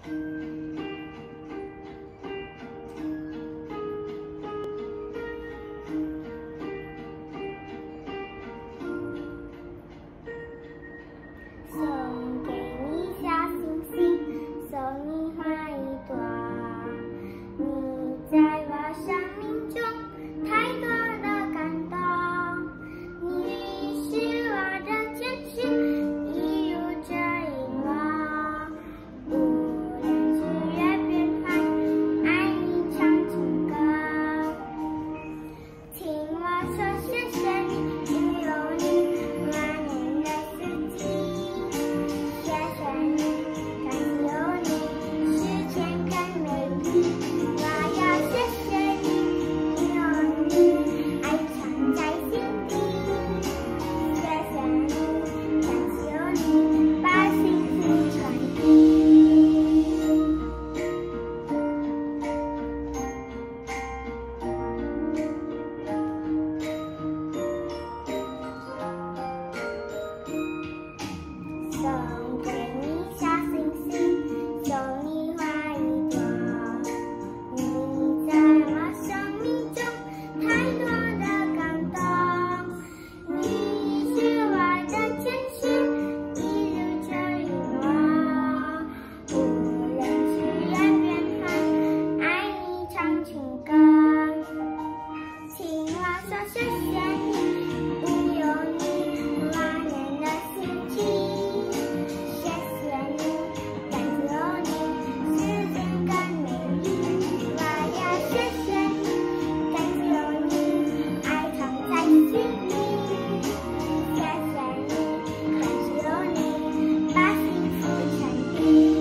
送给你小星星，送你花一朵。你在我生命中太多的感动，你是我的天使，一如这引我。无论日月变幻，爱你唱情歌。听我说谢谢你，因有你万年的四季。谢谢你，感有你，世间更美丽。我要谢谢你，因有你，爱藏在心底。谢谢你，感有你，把幸福传递。送给你小星星，送你花一朵。你在我生命中太多的感动，你是我的天使，一如这引我。无论日月变幻，爱你唱情歌。听我说谢谢你，因有你万年的四季。谢谢你，感有你，世间更美丽。我要谢谢你，感有你，爱藏在心里。谢谢你，感有你，把幸福传递。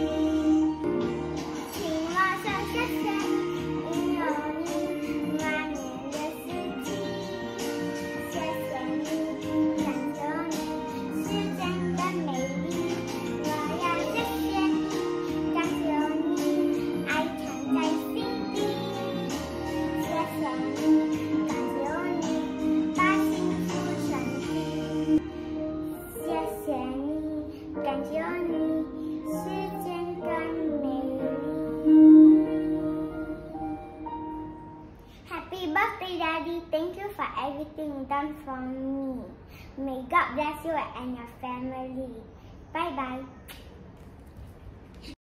听我说谢谢你，因有你万年的四季。谢谢你，感有你，世间更美丽。我要谢谢你，感有你，爱藏在心底。谢谢你，感有你，把幸福传递。谢谢你，感有你，世间更美丽。Happy birthday, Daddy! Thank you for everything done for me. May God bless you and your family. Bye bye.